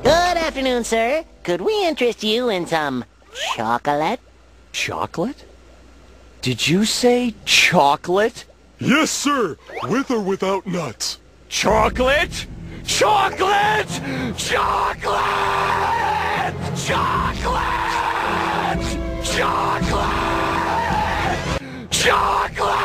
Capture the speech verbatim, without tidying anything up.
Good afternoon, sir. Could we interest you in some chocolate? Chocolate? Did you say chocolate? Yes, sir. With or without nuts. Chocolate? Chocolate! Chocolate! Chocolate! Chocolate! Chocolate!